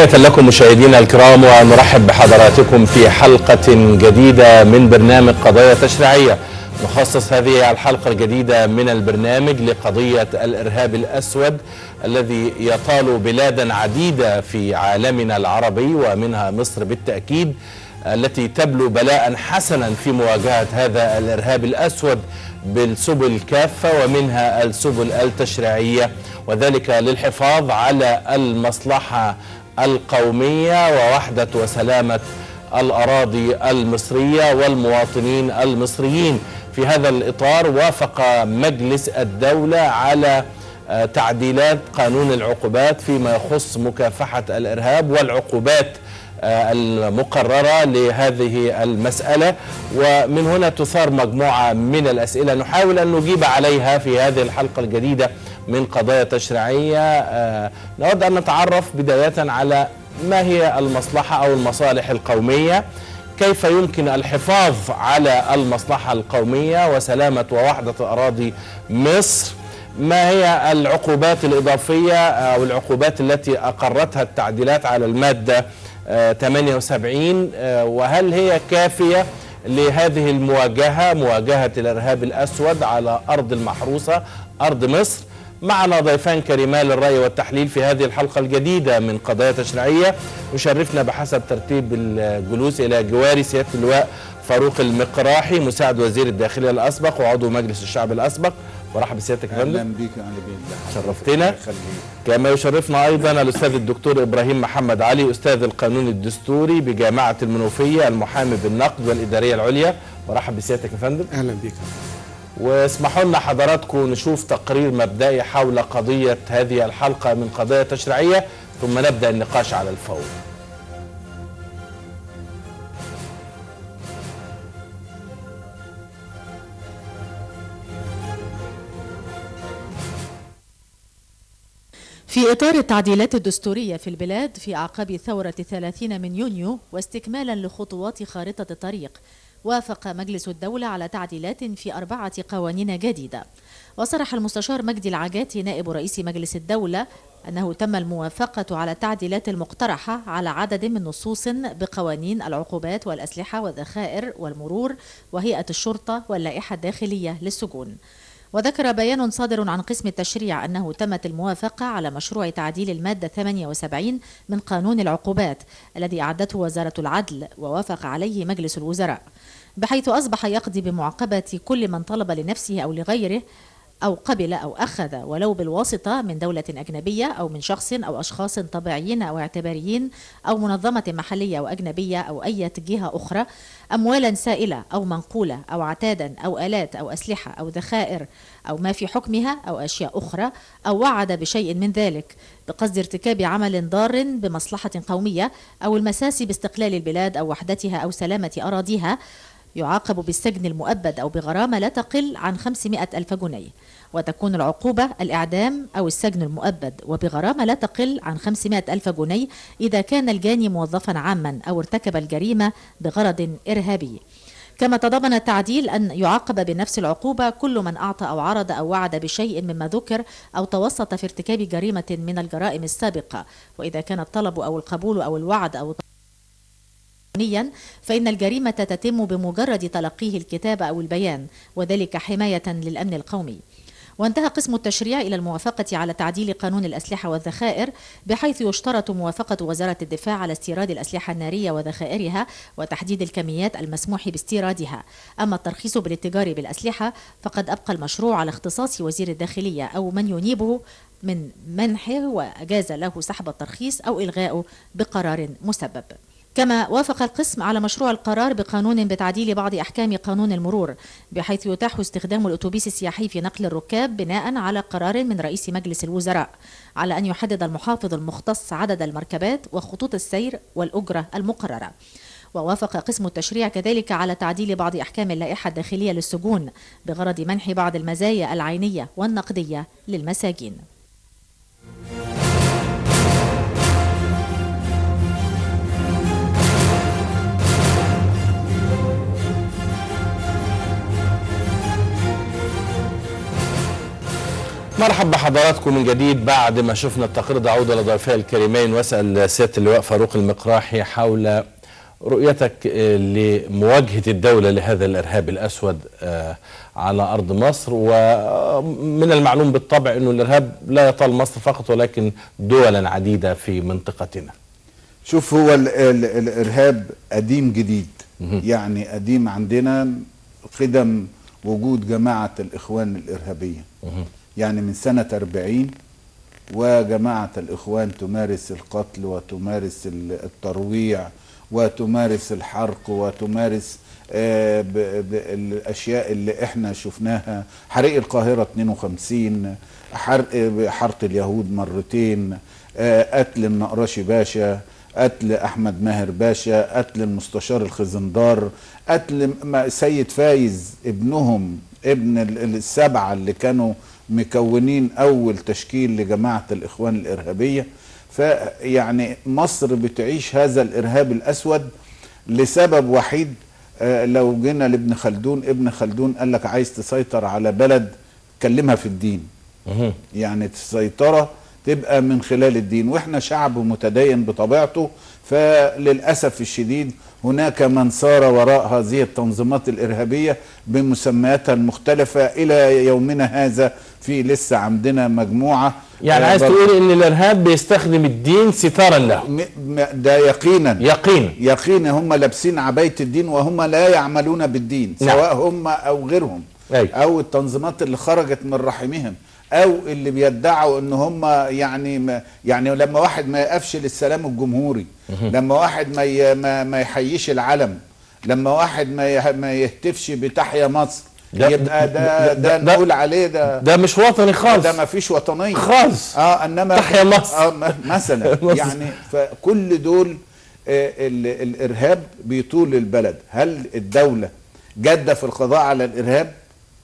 تحية لكم مشاهدينا الكرام، ونرحب بحضراتكم في حلقة جديدة من برنامج قضايا تشريعية. نخصص هذه الحلقة الجديدة من البرنامج لقضية الإرهاب الأسود الذي يطال بلادا عديدة في عالمنا العربي ومنها مصر بالتأكيد، التي تبلو بلاء حسنا في مواجهة هذا الإرهاب الأسود بالسبل كافة، ومنها السبل التشريعية، وذلك للحفاظ على المصلحة القومية ووحدة وسلامة الأراضي المصرية والمواطنين المصريين. في هذا الإطار وافق مجلس الدولة على تعديلات قانون العقوبات فيما يخص مكافحة الإرهاب والعقوبات المقررة لهذه المسألة، ومن هنا تثار مجموعة من الأسئلة نحاول أن نجيب عليها في هذه الحلقة الجديدة من قضايا تشريعية. نود أن نتعرف بداية على ما هي المصلحة أو المصالح القومية، كيف يمكن الحفاظ على المصلحة القومية وسلامة ووحدة أراضي مصر، ما هي العقوبات الإضافية أو العقوبات التي أقرتها التعديلات على المادة 78، وهل هي كافية لهذه المواجهة، مواجهة الإرهاب الأسود على أرض المحروسة أرض مصر. معنا ضيفان كريمان للرأي والتحليل في هذه الحلقة الجديدة من قضايا تشريعية. يشرفنا بحسب ترتيب الجلوس إلى جواري سيادة اللواء فاروق المقراحي، مساعد وزير الداخلية الأسبق وعضو مجلس الشعب الأسبق. برحب بسيادتك يا فندم. اهلا بيك. اهلا بيك، شرفتنا. كما يشرفنا ايضا الاستاذ الدكتور ابراهيم محمد علي، استاذ القانون الدستوري بجامعه المنوفيه، المحامي بالنقد والاداريه العليا. برحب بسيادتك يا فندم. اهلا بيك. واسمحوا لنا حضراتكم نشوف تقرير مبدئي حول قضيه هذه الحلقه من قضايا تشريعيه، ثم نبدا النقاش على الفور. في إطار التعديلات الدستورية في البلاد في أعقاب ثورة 30 من يونيو واستكمالا لخطوات خارطة الطريق، وافق مجلس الدولة على تعديلات في 4 قوانين جديدة. وصرح المستشار مجدي العجاتي نائب رئيس مجلس الدولة أنه تم الموافقة على التعديلات المقترحة على عدد من نصوص بقوانين العقوبات والأسلحة والذخائر والمرور وهيئة الشرطة واللائحة الداخلية للسجون. وذكر بيان صادر عن قسم التشريع أنه تمت الموافقة على مشروع تعديل المادة 78 من قانون العقوبات الذي أعدته وزارة العدل ووافق عليه مجلس الوزراء، بحيث أصبح يقضي بمعاقبة كل من طلب لنفسه أو لغيره أو قبل أو أخذ ولو بالواسطة من دولة أجنبية أو من شخص أو أشخاص طبيعيين أو اعتباريين أو منظمة محلية أو أجنبية أو أي جهة أخرى أموالا سائلة أو منقولة أو عتادا أو آلات أو أسلحة أو ذخائر أو ما في حكمها أو أشياء أخرى، أو وعد بشيء من ذلك بقصد ارتكاب عمل ضار بمصلحة قومية أو المساس باستقلال البلاد أو وحدتها أو سلامة أراضيها، يعاقب بالسجن المؤبد أو بغرامة لا تقل عن 500,000 جنيه، وتكون العقوبة الإعدام أو السجن المؤبد وبغرامة لا تقل عن 500,000 جنيه إذا كان الجاني موظفا عاما أو ارتكب الجريمة بغرض إرهابي. كما تضمن التعديل أن يعاقب بنفس العقوبة كل من أعطى أو عرض أو وعد بشيء مما ذكر أو توسط في ارتكاب جريمة من الجرائم السابقة، وإذا كان الطلب أو القبول أو الوعد أو فإن الجريمة تتم بمجرد تلقيه الكتاب أو البيان، وذلك حماية للأمن القومي. وانتهى قسم التشريع إلى الموافقة على تعديل قانون الأسلحة والذخائر، بحيث يشترط موافقة وزارة الدفاع على استيراد الأسلحة النارية وذخائرها وتحديد الكميات المسموح باستيرادها. أما الترخيص بالاتجار بالأسلحة فقد أبقى المشروع على اختصاص وزير الداخلية أو من ينيبه من منحه وأجاز له سحب الترخيص أو إلغائه بقرار مسبب. كما وافق القسم على مشروع القرار بقانون بتعديل بعض أحكام قانون المرور، بحيث يتاح استخدام الأتوبيس السياحي في نقل الركاب بناء على قرار من رئيس مجلس الوزراء، على أن يحدد المحافظ المختص عدد المركبات وخطوط السير والأجرة المقررة. ووافق قسم التشريع كذلك على تعديل بعض أحكام اللائحة الداخلية للسجون بغرض منح بعض المزايا العينية والنقدية للمساجين. مرحبا بحضراتكم من جديد. بعد ما شفنا التقرير ده عودة لضيفي الكريمين، واسأل سيادة اللواء فاروق المقراحي حول رؤيتك لمواجهة الدولة لهذا الإرهاب الأسود على أرض مصر. ومن المعلوم بالطبع أنه الإرهاب لا يطال مصر فقط ولكن دولا عديدة في منطقتنا. شوف، هو الإرهاب قديم جديد، يعني قديم عندنا قدم وجود جماعة الإخوان الإرهابية، يعني من سنة 40 وجماعة الإخوان تمارس القتل وتمارس الترويع وتمارس الحرق وتمارس الأشياء اللي احنا شفناها، حريق القاهرة 52، حرق اليهود مرتين، قتل النقراشي باشا، قتل أحمد ماهر باشا، قتل المستشار الخزندار، قتل سيد فايز ابنهم، ابن السبعة اللي كانوا مكونين أول تشكيل لجماعة الإخوان الإرهابية. فيعني مصر بتعيش هذا الإرهاب الأسود لسبب وحيد. لو جينا لابن خلدون، ابن خلدون قال لك عايز تسيطر على بلد كلمها في الدين، يعني السيطرة تبقى من خلال الدين، واحنا شعب متدين بطبيعته، فللأسف الشديد هناك من سار وراء هذه التنظيمات الإرهابية بمسمياتها المختلفة إلى يومنا هذا. في لسه عندنا مجموعة، يعني عايز تقول ان الإرهاب بيستخدم الدين ستارا له؟ ده يقينا يقينا هم لابسين عباية الدين وهم لا يعملون بالدين، سواء هم أو غيرهم، أو التنظيمات اللي خرجت من رحمهم، او اللي بيدعوا ان هم يعني لما واحد ما يقفش للسلام الجمهوري، لما واحد ما يحييش العلم، لما واحد ما يهتفش بتحيا مصر، يبقى ده نقول عليه ده مش وطني خالص، ده ما فيش وطنيه خالص. انما تحيا مصر مثلا يعني فكل دول الارهاب بيطول البلد. هل الدوله جاده في القضاء على الارهاب،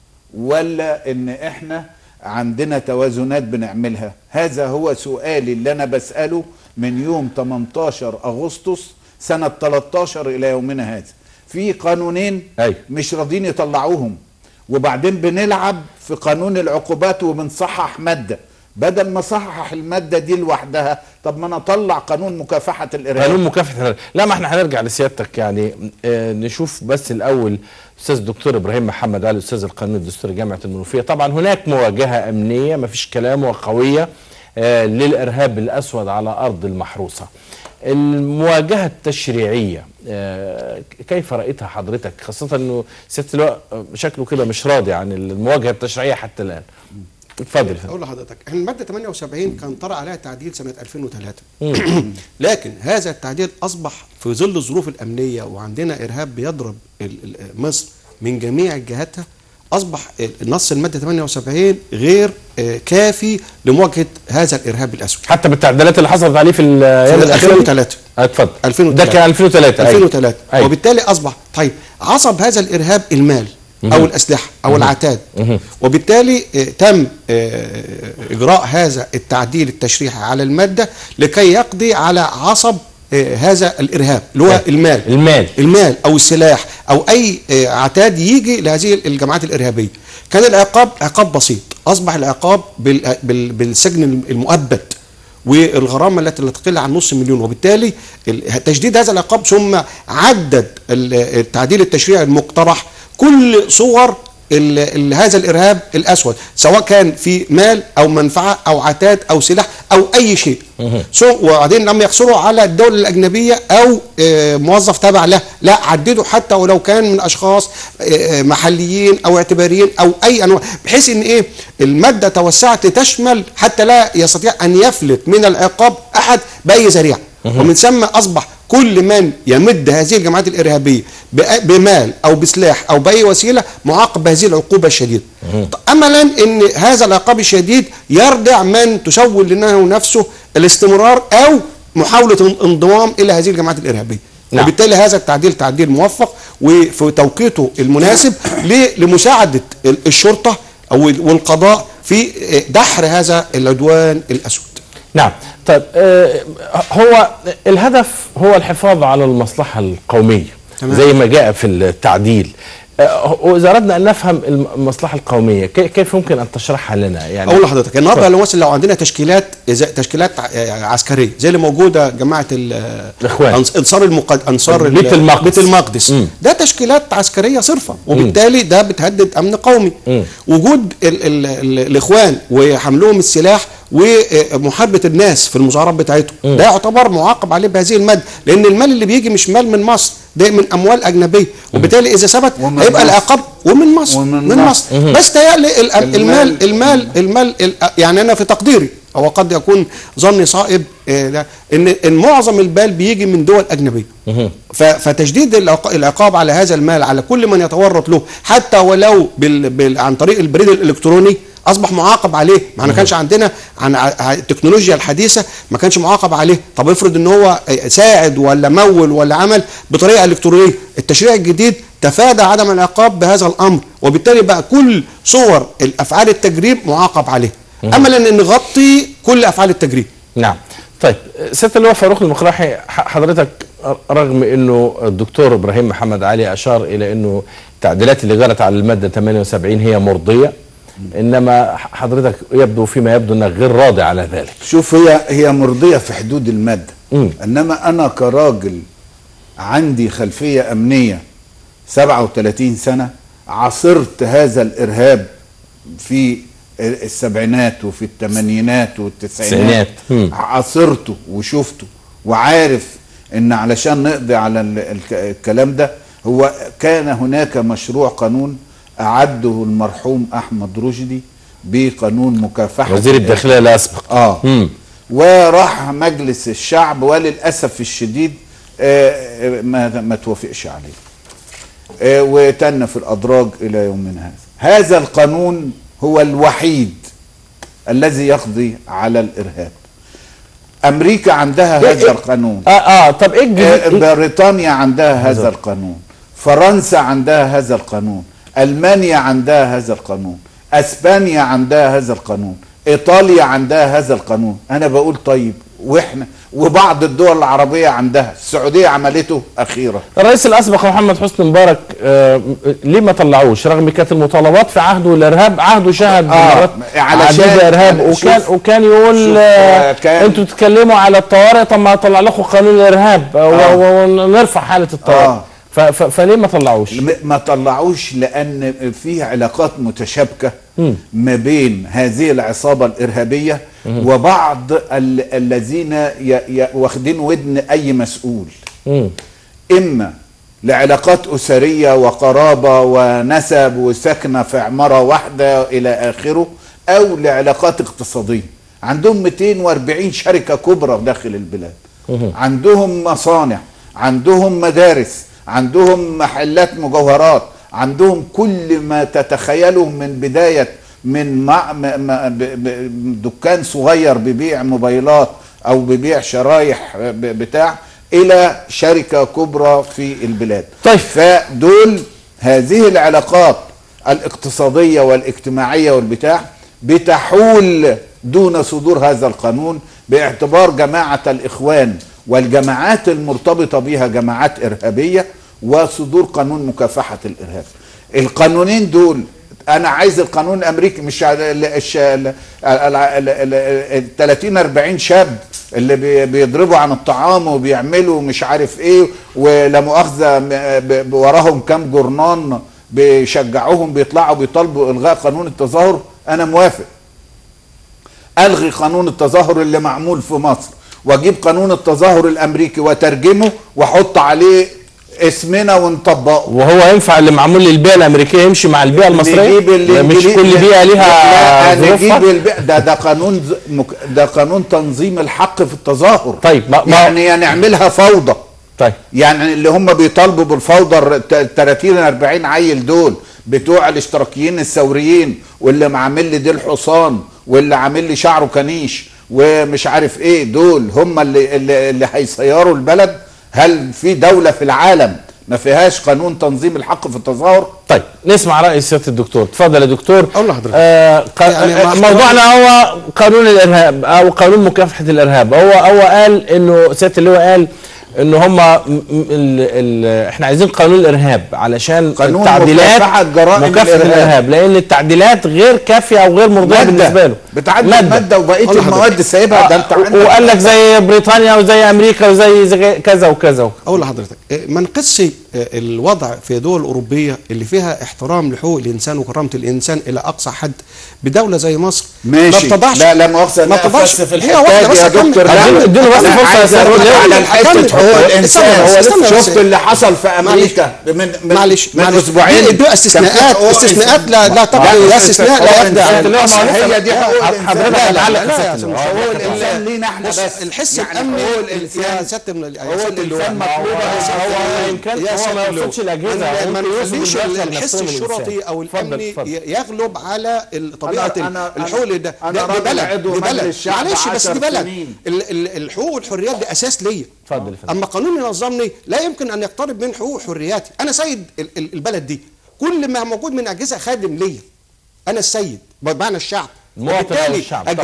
ولا ان احنا عندنا توازنات بنعملها؟ هذا هو سؤالي اللي انا بسأله من يوم 18 أغسطس سنة 13 الى يومنا هذا. في قانونين مش راضين يطلعوهم، وبعدين بنلعب في قانون العقوبات وبنصحح مادة. بدل ما صحح المادة دي لوحدها، طب ما نطلع قانون مكافحة الإرهاب. قانون مكافحة الإرهاب. لا، ما احنا هنرجع لسيادتك يعني. نشوف بس الأول أستاذ الدكتور إبراهيم محمد علي، أستاذ القانون الدستوري جامعة المنوفية. طبعا هناك مواجهة أمنية ما فيش كلام وقوية للإرهاب الأسود على أرض المحروسة. المواجهة التشريعية كيف رأيتها حضرتك، خاصة أنه سيادة اللواء شكله كده مش راضي عن المواجهة التشريعية حتى الآن؟ اتفضل. اقول لحضرتك، الماده 78 كان طرأ عليها تعديل سنه 2003 لكن هذا التعديل اصبح في ظل الظروف الامنيه، وعندنا ارهاب بيضرب مصر من جميع جهاتها، اصبح نص الماده 78 غير كافي لمواجهه هذا الارهاب الاسود، حتى بالتعديلات اللي حصلت عليه في الايام الاخيره. 2003 اتفضل. 2003 ده كان 2003 وبالتالي اصبح طيب عصب هذا الارهاب المال أو الأسلحة أو العتاد، وبالتالي تم إجراء هذا التعديل التشريحي على المادة لكي يقضي على عصب هذا الإرهاب اللي هو المال أو السلاح أو أي عتاد يجي لهذه الجماعات الإرهابية. كان العقاب عقاب بسيط، أصبح العقاب بالسجن المؤبد والغرامة التي لا تقل عن نص مليون. وبالتالي تجديد هذا العقاب ثم عدد التعديل التشريعي المقترح كل صور هذا الإرهاب الأسود، سواء كان في مال أو منفعة أو عتاد أو سلاح أو أي شيء. وبعدين لم يقصروا على الدولة الأجنبية أو موظف تابع له، لا، عددوا حتى ولو كان من أشخاص محليين أو اعتباريين أو أي أنواع، بحيث إن المادة توسعت لتشمل حتى لا يستطيع أن يفلت من العقاب أحد بأي ذريعة. ومن ثم أصبح كل من يمد هذه الجماعات الإرهابية بمال أو بسلاح أو بأي وسيلة معاقب بهذه العقوبة الشديدة، أملا أن هذا العقاب الشديد يردع من تسول لنا نفسه الاستمرار أو محاولة انضمام إلى هذه الجماعات الإرهابية. وبالتالي هذا التعديل تعديل موفق وفي توقيته المناسب لمساعدة الشرطة أو والقضاء في دحر هذا العدوان الأسود. نعم. طيب، هو الهدف هو الحفاظ على المصلحة القومية زي ما جاء في التعديل. وإذا أردنا أن نفهم المصلحة القومية كيف يمكن أن تشرحها لنا؟ يعني أقول لحضرتك النهارده لو عندنا تشكيلات عسكرية زي اللي موجودة جماعة الإخوان أنصار بيت المقدس ده تشكيلات عسكرية صرفة، وبالتالي ده بتهدد أمن قومي. وجود الإخوان وحملهم السلاح ومحاربة الناس في المظاهرات بتاعتهم ده يعتبر معاقب عليه بهذه المادة، لأن المال اللي بيجي مش مال من مصر، ده من أموال أجنبية، وبالتالي إذا ثبت هيبقى العقاب ومن مصر من مصر. بس تهيألي المال يعني أنا في تقديري أو قد يكون ظني صائب إن معظم المال بيجي من دول أجنبية. فتشديد العقاب على هذا المال على كل من يتورط له حتى ولو عن طريق البريد الإلكتروني اصبح معاقب عليه. ما كانش عندنا عن التكنولوجيا الحديثه ما كانش معاقب عليه. طب افرض ان هو ساعد ولا مول ولا عمل بطريقه الكترونيه، التشريع الجديد تفادى عدم العقاب بهذا الامر، وبالتالي بقى كل صور الافعال التجريب معاقب عليه، املا ان نغطي كل افعال التجريب. نعم. طيب سياده اللواء فاروق المقراحي، حضرتك رغم انه الدكتور ابراهيم محمد علي اشار الى انه التعديلات اللي جرت على الماده 78 هي مرضيه، انما حضرتك يبدو فيما يبدو انك غير راضي على ذلك. شوف، هي مرضيه في حدود الماده، انما انا كراجل عندي خلفيه امنيه 37 سنه، عاصرت هذا الارهاب في السبعينات وفي الثمانينات والتسعينات، عاصرته وشفته وعارف ان علشان نقضي على الكلام ده هو كان هناك مشروع قانون أعده المرحوم أحمد رشدي بقانون مكافحة وزير الداخلية الأسبق. وراح مجلس الشعب وللأسف الشديد ما توافقش عليه، وتن في الأدراج إلى يومنا هذا. هذا القانون هو الوحيد الذي يقضي على الإرهاب. أمريكا عندها هذا القانون. طب إيه بريطانيا عندها هذا القانون، فرنسا عندها هذا القانون، ألمانيا عندها هذا القانون، أسبانيا عندها هذا القانون، إيطاليا عندها هذا القانون. أنا بقول طيب وإحنا وبعض الدول العربية عندها، السعودية عملته أخيرا. الرئيس الأسبق محمد حسني مبارك ليه ما طلعوش رغم كانت المطالبات في عهده الإرهاب؟ عهده شهد مرات عديدة إرهاب، وكان يقول أنتوا تتكلموا على الطوارئ، طب ما أطلع لكم قانون الإرهاب ونرفع حالة الطوارئ. فليه ما طلعوش؟ ما طلعوش لأن فيه علاقات متشابكة ما بين هذه العصابة الإرهابية وبعض الذين واخدين ودن أي مسؤول، إما لعلاقات أسرية وقرابة ونسب وسكنة في عمارة واحدة إلى آخره، أو لعلاقات اقتصادية. عندهم 240 شركة كبرى داخل البلاد، عندهم مصانع، عندهم مدارس، عندهم محلات مجوهرات، عندهم كل ما تتخيله، من بداية من دكان صغير ببيع موبايلات أو ببيع شرايح بتاع إلى شركة كبرى في البلاد. طيب، فدول هذه العلاقات الاقتصادية والاجتماعية والبتاع بتحول دون صدور هذا القانون، باعتبار جماعة الإخوان والجماعات المرتبطة بها جماعات إرهابية، وصدور قانون مكافحة الإرهاب. القانونين دول أنا عايز القانون الأمريكي، مش ال 30-40 شاب اللي بيضربوا عن الطعام وبيعملوا مش عارف إيه، ولا مؤاخذة وراهم كام جرنان بيشجعوهم بيطلعوا بيطالبوا إلغاء قانون التظاهر. أنا موافق ألغي قانون التظاهر اللي معمول في مصر، واجيب قانون التظاهر الامريكي وترجمه واحط عليه اسمنا ونطبقه. وهو ينفع اللي معمول للبيئه الامريكيه يمشي مع البيئه المصريه؟ مش كل بيئه ليها ظروفها. ده قانون تنظيم الحق في التظاهر. طيب يعني نعملها فوضى. طيب يعني اللي هم بيطالبوا بالفوضى 30-40 عيل دول بتوع الاشتراكيين الثوريين، واللي عامل لي ديل حصان، واللي عامل لي شعره كنيش ومش عارف ايه، دول هم اللي هيسيروا البلد؟ هل في دولة في العالم ما فيهاش قانون تنظيم الحق في التظاهر؟ طيب نسمع رأي سيادة الدكتور. اتفضل يا دكتور. أقول لحضرتك يعني موضوعنا هو قانون الإرهاب أو قانون مكافحة الإرهاب. هو قال إنه سيادة اللواء قال ان هم احنا عايزين قانون الارهاب علشان قانون التعديلات مكافحة الارهاب، لان التعديلات غير كافيه او غير مرضيه بالنسبه له. بتعدل ماده وبقيه المواد سايبها. ده انت وقال لك زي بريطانيا وزي امريكا وزي كذا وكذا. اقول لحضرتك ما نقصش الوضع في دول اوروبيه اللي فيها احترام لحقوق الانسان وكرامه الانسان الى اقصى حد بدوله زي مصر. ماشي. لا مؤاخذه، ما تضعش في هي واحده بس يا دكتور. اديله بس فرصه على حته حقوق الانسان. شفت اللي حصل في امريكا معلش من اسبوعين؟ دي استثناءات لا تقع لا استثناء لا يبدا. هي دي حقوق حضرتك حقوق الانسان لينا احنا بس. الحس الامني يا سياده الانسان مطلوب. هو يمكن هو ما يقصدش الاجهزه، ما نخليش الحس الشرطي او الامني يغلب على طبيعه الحقوق. ده بلد معلش بس دي بلد. الحقوق والحريات دي اساس ليا. اتفضل. اما قانون ينظمني لا يمكن ان يقترب من حقوق وحرياتي. انا سيد البلد دي، كل ما موجود من اجهزه خادم ليا. انا السيد بمعنى الشعب. وبالتالي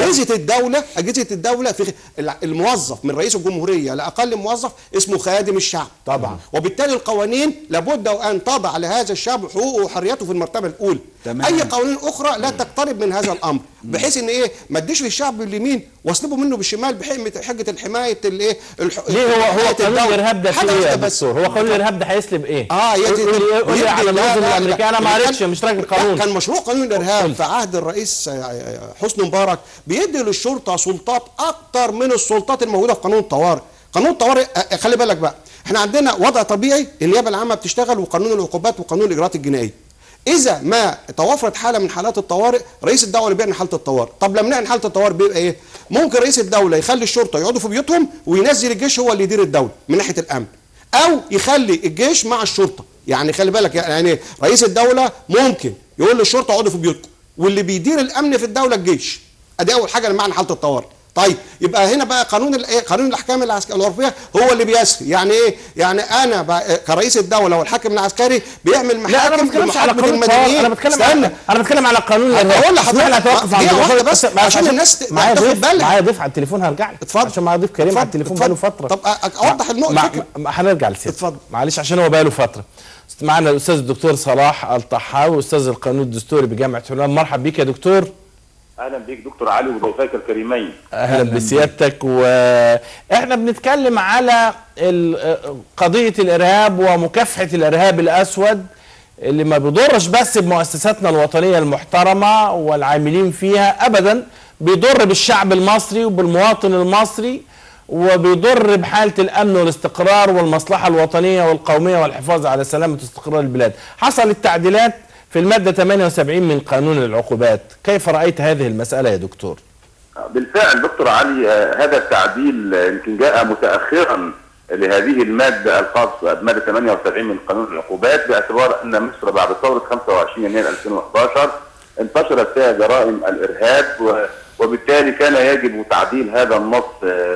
اجهزه الدوله في الموظف من رئيس الجمهوريه لاقل موظف اسمه خادم الشعب طبعا. وبالتالي القوانين لابد ان تضع لهذا الشعب حقوقه وحرياته في المرتبه الاولى. اي قوانين اخرى لا تقترب من هذا الامر، بحيث ان ما اديش للشعب باليمين واصلبه منه بالشمال بحجه الحمايه ليه هو قانون الارهاب ده في ايه يا دكتور؟ هو قانون الارهاب ده هيسلب ايه؟ قول لي على النظم الامريكي. انا ما عرفتش، مش راجل قانون. كان مشروع قانون الارهاب في عهد الرئيس حسني مبارك بيدي للشرطه سلطات اكتر من السلطات الموجوده في قانون الطوارئ. قانون الطوارئ خلي بالك بقى، احنا عندنا وضع طبيعي النيابه العامه بتشتغل وقانون العقوبات وقانون الاجراءات الجنائيه. اذا ما توفرت حاله من حالات الطوارئ رئيس الدوله بيعلن حاله الطوارئ. طب لما نعلن حاله الطوارئ بيبقى ايه؟ ممكن رئيس الدوله يخلي الشرطه يقعدوا في بيوتهم وينزل الجيش هو اللي يدير الدوله من ناحيه الامن، او يخلي الجيش مع الشرطه. يعني خلي بالك، يعني رئيس الدوله ممكن يقول للشرطه اقعدوا في بيوتكم واللي بيدير الامن في الدوله الجيش. ادي اول حاجه لمعنى حاله الطوارئ. طيب يبقى هنا بقى قانون الاحكام العرفيه هو اللي بيسري. يعني ايه؟ يعني انا كرئيس الدوله والحاكم العسكري بيعمل محاكم لمحاكمه المدنيين. انا بتكلم على قانون الارهاب. هقول لحضرتك بس عشان الناس تاخد بالها. معايا ضيف على التليفون، هرجع لك. اتفضل. عشان معايا ضيف كريم على التليفون بقاله فتره. طب اوضح النقطه. هنرجع لسيادتك. اتفضل. معلش عشان هو بقاله فتره. معنا الاستاذ الدكتور صلاح الطحاوي، استاذ القانون الدستوري بجامعه حلوان. مرحبا بك يا دكتور. اهلا بيك دكتور علي وضيفيك الكريمين. اهلا بسيادتك. واحنا بنتكلم على قضيه الارهاب ومكافحه الارهاب الاسود اللي ما بيضرش بس بمؤسساتنا الوطنيه المحترمه والعاملين فيها ابدا، بيضر بالشعب المصري وبالمواطن المصري، وبيضر بحاله الامن والاستقرار والمصلحه الوطنيه والقوميه والحفاظ على سلامه واستقرار البلاد. حصلت تعديلات في المادة 78 من قانون العقوبات، كيف رأيت هذه المسألة يا دكتور؟ بالفعل دكتور علي، هذا التعديل يمكن جاء متأخرا لهذه المادة الخاصة بمادة 78 من قانون العقوبات، باعتبار أن مصر بعد ثورة 25 يناير 2011 انتشرت فيها جرائم الإرهاب، وبالتالي كان يجب تعديل هذا النص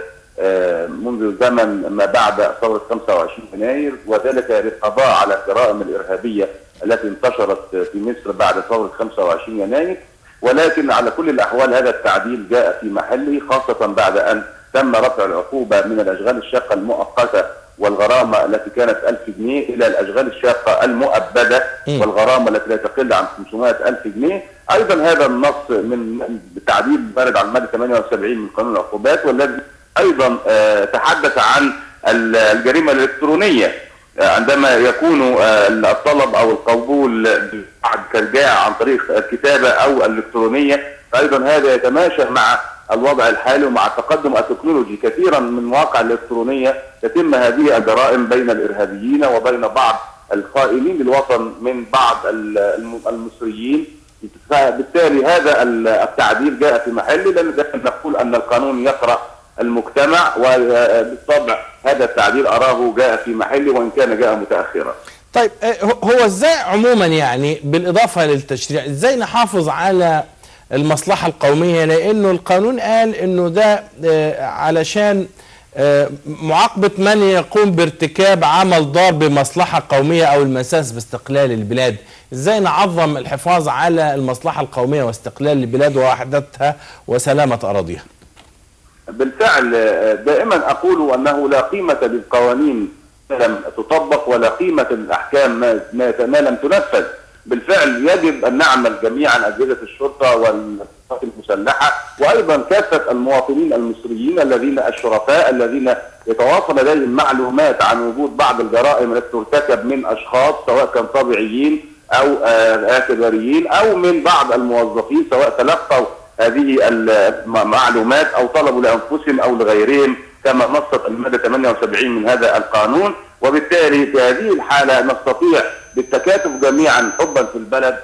منذ زمن ما بعد ثورة 25 يناير، وذلك للقضاء على الجرائم الإرهابية التي انتشرت في مصر بعد ثورة 25 يناير. ولكن على كل الأحوال هذا التعديل جاء في محله، خاصة بعد أن تم رفع العقوبة من الأشغال الشاقة المؤقتة والغرامة التي كانت 1000 جنيه إلى الأشغال الشاقة المؤبدة والغرامة التي لا تقل عن 500,000 جنيه. أيضا هذا النص من التعديل وارد على المادة 78 من قانون العقوبات، والذي أيضا تحدث عن الجريمة الإلكترونية عندما يكون الطلب او القبول بعد كالجاع عن طريق الكتابه او الالكترونيه، فايضا هذا يتماشى مع الوضع الحالي ومع التقدم التكنولوجي. كثيرا من المواقع الالكترونيه تتم هذه الجرائم بين الارهابيين وبين بعض القائمين للوطن من بعض المصريين، فبالتالي هذا التعديل جاء في محله، لان نقول ان القانون يقرأ المجتمع، وبالطبع هذا التعديل أراه جاء في محله وإن كان جاء متأخرا. طيب هو ازاي عموما يعني بالإضافة للتشريع ازاي نحافظ على المصلحة القومية؟ لأنه القانون قال أنه ده علشان معاقبة من يقوم بارتكاب عمل ضار بمصلحة قومية أو المساس باستقلال البلاد. ازاي نعظم الحفاظ على المصلحة القومية واستقلال البلاد ووحدتها وسلامة أراضيها؟ بالفعل دائما أقول أنه لا قيمة للقوانين ما لم تطبق، ولا قيمة للأحكام ما لم تنفذ. بالفعل يجب أن نعمل جميعا، أجهزة الشرطة والقوات المسلحة وأيضا كافة المواطنين المصريين الذين الشرفاء الذين يتواصل لديهم معلومات عن وجود بعض الجرائم التي ترتكب من أشخاص سواء كان طبيعيين أو اعتباريين أو من بعض الموظفين، سواء تلقوا هذه المعلومات أو طلبوا لأنفسهم أو لغيرهم كما نصت المادة 78 من هذا القانون. وبالتالي في هذه الحالة نستطيع بالتكاتف جميعا حبا في البلد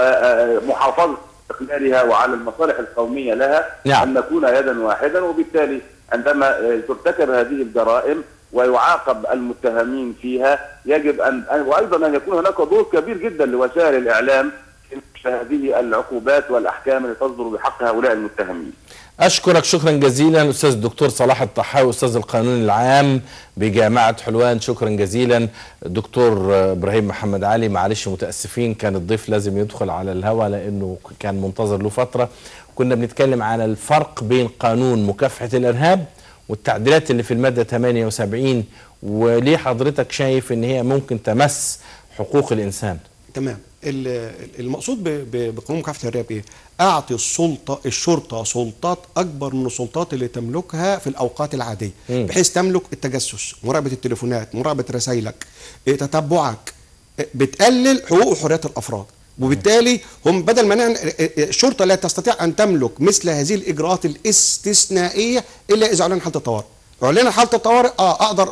ومحافظة استقلالها وعلى المصالح القومية لها أن نكون يدا واحدا. وبالتالي عندما ترتكب هذه الجرائم ويعاقب المتهمين فيها يجب وأيضا أن يكون هناك دور كبير جدا لوسائل الإعلام في هذه العقوبات والأحكام التي تصدر بحق هؤلاء المتهمين. أشكرك شكرا جزيلا أستاذ الدكتور صلاح الطحاوي أستاذ القانون العام بجامعة حلوان. شكرا جزيلا. دكتور إبراهيم محمد علي، معلش متأسفين كان الضيف لازم يدخل على الهواء لأنه كان منتظر له فترة. كنا بنتكلم على الفرق بين قانون مكافحة الإرهاب والتعديلات اللي في المادة 78 وليه حضرتك شايف ان هي ممكن تمس حقوق الإنسان. تمام. المقصود بقانون مكافحة الإرهاب ايه؟ اعطي الشرطة سلطات اكبر من السلطات اللي تملكها في الاوقات العادية، بحيث تملك التجسس، مراقبة التليفونات، مراقبة رسائلك، تتبعك، بتقلل حقوق وحريات الافراد. وبالتالي هم بدل ما الشرطه لا تستطيع ان تملك مثل هذه الاجراءات الاستثنائيه الا اذا اعلن حاله الطوارئ. اعلن حاله الطوارئ اقدر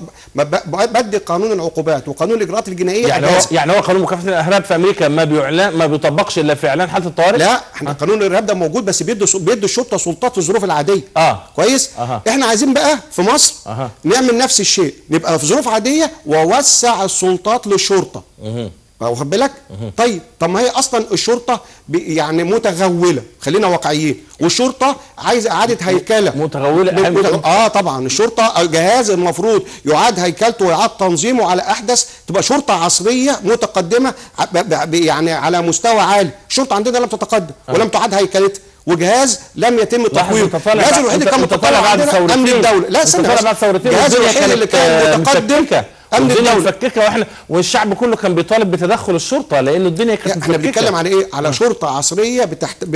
بدي قانون العقوبات وقانون الاجراءات الجنائيه. يعني هو قانون مكافحه الارهاب في امريكا ما بيطبقش الا في اعلان حاله الطوارئ؟ لا، احنا قانون الارهاب ده موجود بس بيدوا الشرطه سلطات في الظروف العاديه. كويس؟ احنا عايزين بقى في مصر نعمل نفس الشيء، نبقى في ظروف عاديه ووسع السلطات للشرطه. واخد بالك؟ طيب ما هي اصلا الشرطه يعني متغوله، خلينا واقعيين، والشرطه عايزه اعاده هيكله. متغوله؟ طبعا الشرطه جهاز المفروض يعاد هيكلته ويعاد تنظيمه على احدث، تبقى شرطه عصريه متقدمه يعني على مستوى عالي. الشرطه عندنا لم تتقدم ولم تعاد هيكلتها، وجهاز لم يتم تطويره. الجهاز الوحيد اللي كان متطلع عندنا امن الدوله. لا استنى، الجهاز الوحيد اللي كان متقدم امن الدوله مفككه، واحنا والشعب كله كان بيطالب بتدخل الشرطه لانه الدنيا كانت مفككه. احنا بنتكلم على ايه؟ على شرطه عصريه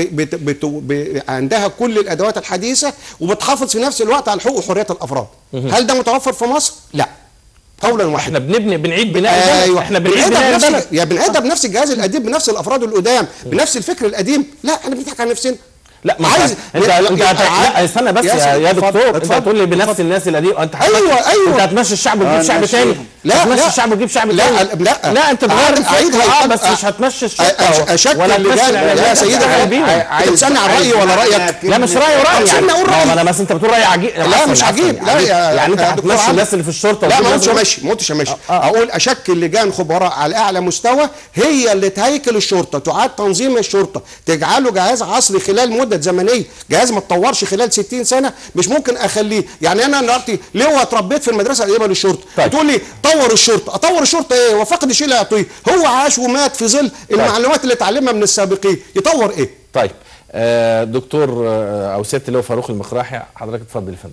عندها كل الادوات الحديثه وبتحافظ في نفس الوقت على حقوق وحريات الافراد. هل ده متوفر في مصر؟ لا. قولا واحدا. احنا بنعيد بناء ايوه، احنا بنعيدها بنفس الجهاز القديم، بنفس الافراد القدام، بنفس الفكر القديم. لا، احنا بنضحك على نفسنا. لا ما عايز لا استنى بس يا دكتور، انت هتقول لي بنفس الناس اللي دي انت ايوه انت هتمشي الشعب وتجيب شعب تاني. لا هتمشي الشعب وتجيب شعب تاني. لا انت تغير بس مش هتمشي الشرطه ولا اللجان. يا سيدي انت بتسالني عن رايي ولا رايك؟ لا مش رايي ورايي يعني. ما انا بس انت بتقول راي عجيب. لا مش عجيب. لا يعني انت هتمشي الناس اللي في الشرطه. لا ما قلتش امشي. اقول اشكل لجان خبراء على اعلى مستوى هي اللي تهيكل الشرطه، تعاد تنظيم الشرطه، تجعله جهاز عصري خلال مده زمنيه. جهاز ما اتطورش خلال 60 سنه مش ممكن اخليه. يعني انا دلوقتي ليه اتربيت في المدرسه القديمه للشرطه؟ بتقول لي طور الشرطه. اطور الشرطه ايه؟ وفقد الشيء لا يعطيه. هو عاش ومات في ظل المعلومات اللي اتعلمها من السابقين. يطور ايه؟ طيب دكتور او سياده اللواء فاروق المقراحي، حضرتك اتفضل يا فندم.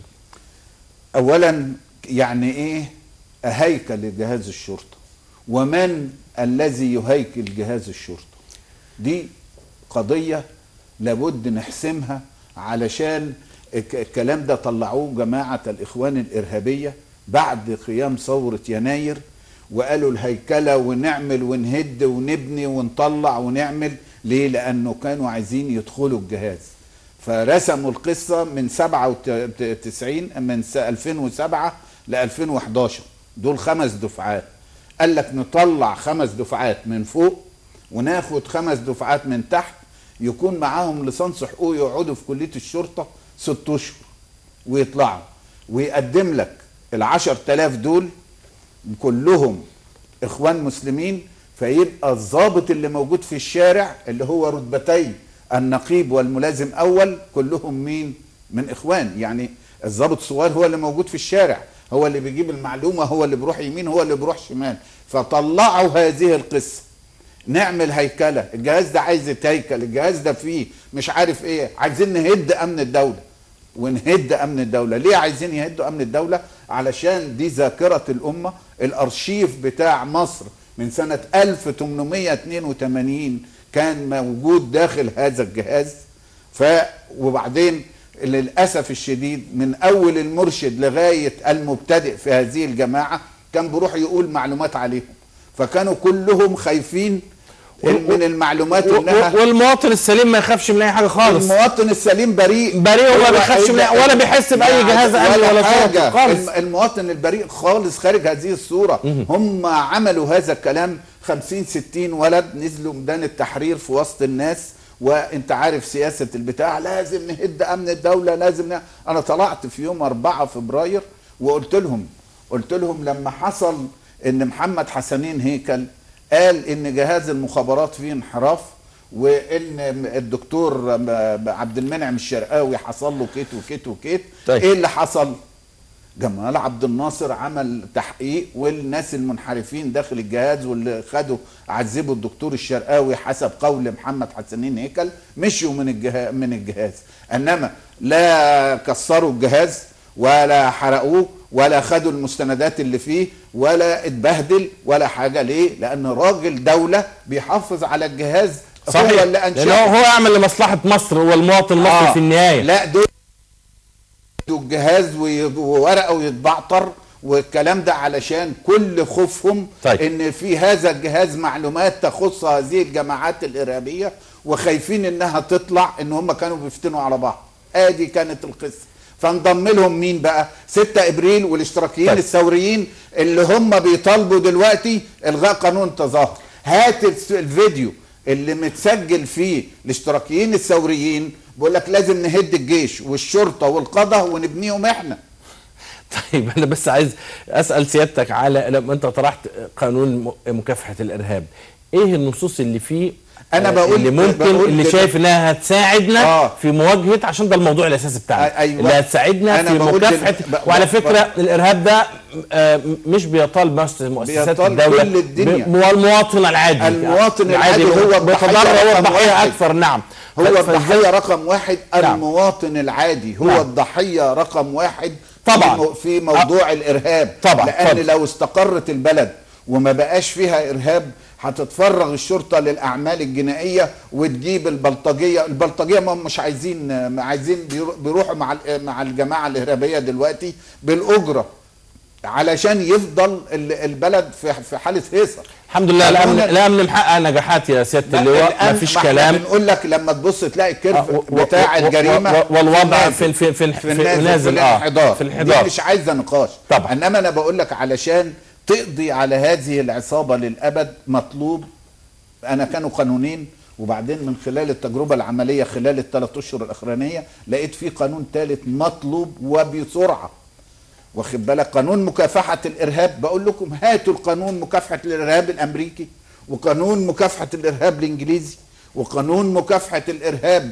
اولا يعني ايه هيكل جهاز الشرطه؟ ومن الذي يهيكل جهاز الشرطه؟ دي قضيه لابد نحسمها، علشان الكلام ده طلعوه جماعة الإخوان الإرهابية بعد قيام ثورة يناير، وقالوا الهيكلة ونعمل ونهد ونبني ونطلع ونعمل. ليه؟ لأنه كانوا عايزين يدخلوا الجهاز، فرسموا القصة من 97 من 2007 ل 2011. دول 5 دفعات. قال لك نطلع 5 دفعات من فوق وناخد 5 دفعات من تحت، يكون معاهم ليسانس حقوق، يقعدوا في كلية الشرطة 6 أشهر ويطلعوا، ويقدم لك ال10,000 دول كلهم إخوان مسلمين. فيبقى الضابط اللي موجود في الشارع اللي هو رتبتي النقيب والملازم أول كلهم مين؟ من إخوان. يعني الضابط الصغير هو اللي موجود في الشارع، هو اللي بيجيب المعلومة، هو اللي بيروح يمين، هو اللي بيروح شمال. فطلعوا هذه القصة. نعمل هيكله، الجهاز ده عايز يتهيكل، الجهاز ده فيه مش عارف ايه، عايزين نهد امن الدوله. ونهد امن الدوله. ليه عايزين يهدوا امن الدوله؟ علشان دي ذاكره الامه، الارشيف بتاع مصر من سنه 1882 كان موجود داخل هذا الجهاز. وبعدين للاسف الشديد من اول المرشد لغايه المبتدئ في هذه الجماعه كان بيروح يقول معلومات عليهم، فكانوا كلهم خايفين من المعلومات انها. والمواطن السليم ما يخافش من اي حاجه خالص. المواطن السليم بريء وما بيخافش ولا بيحس باي جهاز امني ولا حاجه خالص. المواطن البريء خالص خارج هذه الصوره. هم عملوا هذا الكلام 50 60 ولد نزلوا ميدان التحرير في وسط الناس، وانت عارف سياسه البتاع لازم نهد امن الدوله لازم انا طلعت في يوم 4 فبراير وقلت لهم لما حصل ان محمد حسنين هيكل قال ان جهاز المخابرات فيه انحراف، وان الدكتور عبد المنعم الشرقاوي حصل له كيت وكيت وكيت. طيب. ايه اللي حصل؟ جمال عبد الناصر عمل تحقيق، والناس المنحرفين داخل الجهاز واللي خدوا عذبوا الدكتور الشرقاوي حسب قول محمد حسنين هيكل مشوا من الجهاز، انما لا كسروا الجهاز ولا حرقوه ولا خدوا المستندات اللي فيه ولا اتبهدل ولا حاجه. ليه؟ لان راجل دوله بيحافظ على الجهاز. صحيح. هو اللي انشأه، لأنه هو يعمل لمصلحه مصر والمواطن المصري في النهايه. لا دول الجهاز وورقه ويتبعتر والكلام ده علشان كل خوفهم. طيب. ان في هذا الجهاز معلومات تخص هذه الجماعات الارهابيه، وخايفين انها تطلع ان هم كانوا بيفتنوا على بعض. ادي كانت القصه. فانضم لهم مين بقى؟ 6 ابريل والاشتراكيين. طيب. الثوريين اللي هم بيطالبوا دلوقتي الغاء قانون التظاهر. هات الفيديو اللي متسجل فيه الاشتراكيين الثوريين بيقول لك لازم نهد الجيش والشرطه والقضاء ونبنيهم احنا. طيب انا بس عايز اسال سيادتك على لما انت طرحت قانون مكافحه الارهاب، ايه النصوص اللي فيه انا بقول اللي ممكن اللي شايف انها هتساعدنا في مواجهه، عشان ده الموضوع الاساسي بتاعنا. أيوة. اللي هتساعدنا في مكافحه. وعلى فكره الارهاب ده مش بيطالب مؤسسات الدوله، كل الدنيا. والمواطن العادي. المواطن العادي هو الضحيه اكثر. نعم، هو الضحيه رقم 1. نعم. المواطن العادي هو الضحيه رقم 1 طبعا في موضوع الارهاب. طبعا. لان لو استقرت البلد وما بقاش فيها ارهاب هتتفرغ الشرطه للاعمال الجنائيه وتجيب البلطجيه ما مش عايزين بيروحوا مع الجماعه الارهابيه دلوقتي بالاجره علشان يفضل البلد في حاله هيصه. الحمد لله الامن محقق نجاحات يا سياده اللواء، مفيش كلام. بنقول لك لما تبص تلاقي الكيرف بتاع الجريمه والوضع في نازل في الانحدار. مش عايزه نقاش طبعا. انما انا بقول لك علشان تقضي على هذه العصابه للابد مطلوب. انا كانوا قانونين، وبعدين من خلال التجربه العمليه خلال ال3 اشهر الاخرانيه لقيت في قانون ثالث مطلوب وبسرعه. واخد بالك؟ قانون مكافحه الارهاب. بقول لكم هاتوا القانون مكافحه الارهاب الامريكي، وقانون مكافحه الارهاب الانجليزي، وقانون مكافحه الارهاب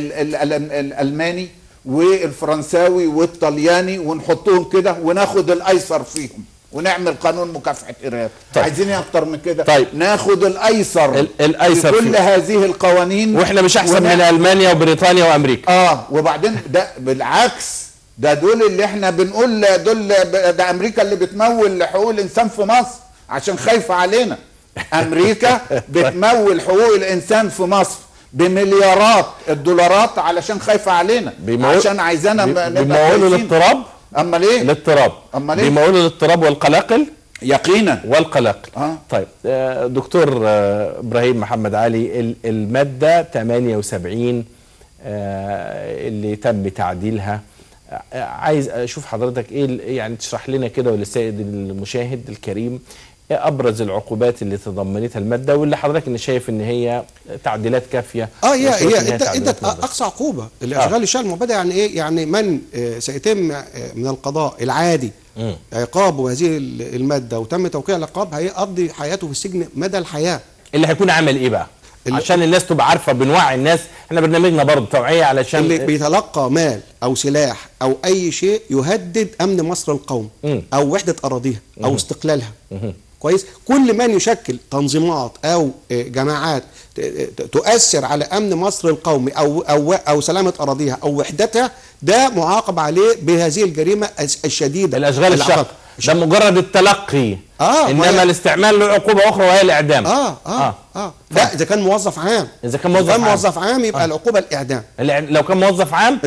الالماني والفرنساوي والطلياني، ونحطهم كده وناخد الايسر فيهم ونعمل قانون مكافحه ارهاب. طيب. عايزين ايه اكتر من كده؟ طيب. ناخد الايسر في كل هذه القوانين، واحنا مش احسن من المانيا وبريطانيا وامريكا. وبعدين ده بالعكس، دول اللي احنا بنقول ده امريكا اللي بتمول حقوق الانسان في مصر عشان خايفه علينا. امريكا بتمول حقوق الانسان في مصر بمليارات الدولارات علشان خايفه علينا، عشان عايزانا بيمولوا الاضطراب. امال ايه؟ الاضطراب. امال ايه؟ بيمولوا الاضطراب والقلاقل يقينا. والقلاقل. طيب دكتور ابراهيم محمد علي، الماده 78 اللي تم تعديلها، عايز اشوف حضرتك ايه يعني تشرح لنا كده وللسيد المشاهد الكريم ايه ابرز العقوبات اللي تضمنتها الماده، واللي حضرتك ان شايف ان هي تعديلات كافيه. هي ادت اقصى عقوبه لاشغال الشأن المبادئ. يعني ايه؟ يعني من سيتم من القضاء العادي عقابه هذه الماده وتم توقيع العقاب هيقضي حياته في السجن مدى الحياه. اللي هيكون عمل ايه بقى؟ عشان الناس تبقى عارفه، بنوعي الناس. احنا برنامجنا برضه توعيه علشان اللي بيتلقى مال او سلاح او اي شيء يهدد امن مصر القومي او وحده اراضيها او استقلالها كويس. كل من يشكل تنظيمات او جماعات تؤثر على امن مصر القومي او سلامه اراضيها او وحدتها، ده معاقب عليه بهذه الجريمه الشديده. الاشغال الشاقه ده مجرد التلقي، انما الاستعمال له عقوبه اخرى وهي الاعدام. لا اذا كان موظف عام، اذا كان موظف عام يبقى العقوبه الاعدام. لو كان موظف عام،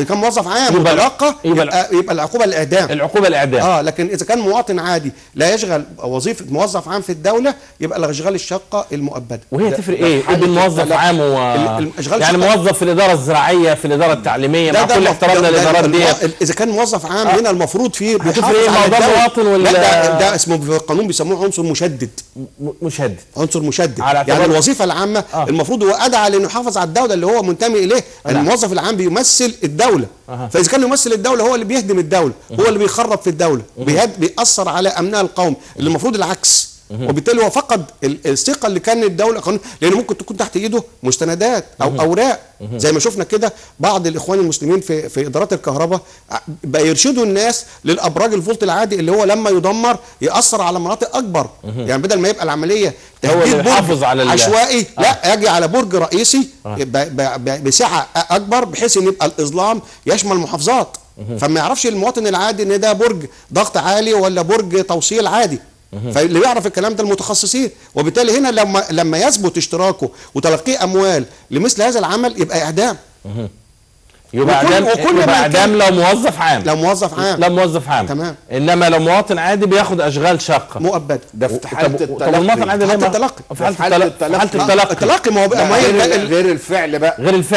يبقى العقوبه الاعدام. لكن اذا كان مواطن عادي لا يشغل وظيفه موظف عام في الدوله يبقى الاشغال الشاقه المؤبده. وهي تفرق ايه بين موظف عام يعني موظف في الاداره الزراعيه، في الاداره التعليميه، مع كل احترامنا للادارات دي، اذا كان موظف عام هنا المفروض فيه هتفرق ايه مع ده مواطن ولا لا؟ ده اسمه في القانون بيسموه عنصر مشدد. عنصر مشدد يعني الوظيفه العامه المفروض هو ادعى لانه يحافظ على الدوله اللي هو منتمي اليه. الموظف العام بيمثل الدوله، فاذا كان يمثل الدوله هو اللي بيهدم الدوله، هو اللي بيخرب في الدوله، بيأثر على امنها القومي، اللي المفروض العكس. وبالتالي هو فقد الثقه اللي كان الدوله، لانه ممكن تكون تحت ايده مستندات او اوراق زي ما شفنا كده. بعض الاخوان المسلمين في ادارات الكهرباء بقى يرشدوا الناس للابراج الفولت العادي اللي هو لما يدمر ياثر على مناطق اكبر. يعني بدل ما يبقى العمليه تهديد برج عشوائي، لا يجي على برج رئيسي بسعه اكبر بحيث ان يبقى الاظلام يشمل محافظات، فما يعرفش المواطن العادي ان ده برج ضغط عالي ولا برج توصيل عادي. فاللي يعرف الكلام ده المتخصصين. وبالتالي هنا لما يثبت اشتراكه وتلقيه اموال لمثل هذا العمل يبقى اعدام. يبقى اعدام لو موظف عام تمام. انما لو مواطن عادي بياخد اشغال شاقه مؤبده. ده في حاله التلقي. المواطن العادي في حاله التلقي ما هو غير الفعل بقى.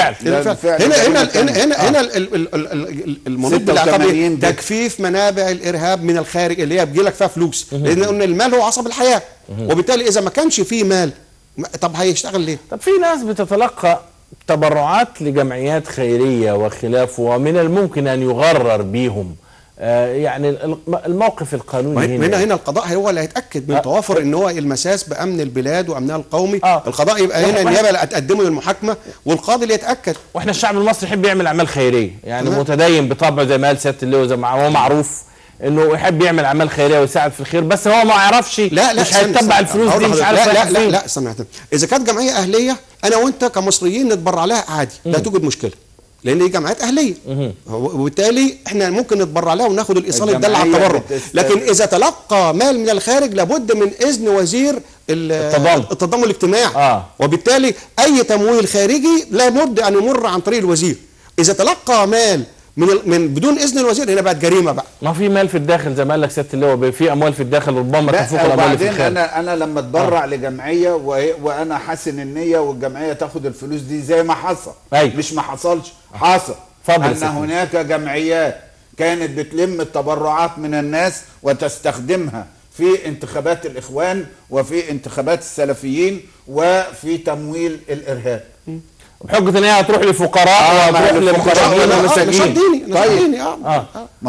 هنا المنوط بالعقاب تجفيف منابع الارهاب من الخارج اللي هي بيجي لك فيها فلوس، لان المال هو عصب الحياه. وبالتالي اذا ما كانش فيه مال طب هيشتغل ليه؟ طب في ناس بتتلقى تبرعات لجمعيات خيرية وخلافه، ومن الممكن أن يغرر بيهم. يعني الموقف القانوني هنا القضاء هو اللي هيتأكد من توافر ان هو المساس بأمن البلاد وأمنها القومي. القضاء يبقى هنا النيابة اللي هتقدمه للمحاكمة والقاضي اللي يتأكد. واحنا الشعب المصري يحب يعمل أعمال خيرية، يعني متدين بطبعه زي ما قال سيادة اللواء، زي ما هو معروف انه يحب يعمل اعمال خيريه ويساعد في الخير، بس هو ما يعرفش مش هيتبع الفلوس دي، مش عارف. لا استنى، اذا كانت جمعيه اهليه انا وانت كمصريين نتبرع لها عادي، لا توجد مشكله، لان دي جمعيات اهليه وبالتالي احنا ممكن نتبرع لها وناخد الايصال الدال على التبرع. لكن اذا تلقى مال من الخارج لابد من اذن وزير التضامن الاجتماعي. وبالتالي اي تمويل خارجي لابد ان يمر عن طريق الوزير. اذا تلقى مال من بدون اذن الوزير هنا بقت جريمه بقى. ما في مال في الداخل زي ما قال لك سياده اللواء، في اموال في الداخل ربما تفوق الاموال اللي في الخارج. انا لما اتبرع لجمعيه وانا حاسن النيه والجمعيه تاخد الفلوس دي زي ما حصل، مش ما حصلش، حصل ان هناك جمعيات كانت بتلم التبرعات من الناس وتستخدمها في انتخابات الاخوان وفي انتخابات السلفيين وفي تمويل الارهاب، بحجة ان هي هتروح للفقراء وهتروح للمساكين والمساجين. طيب ما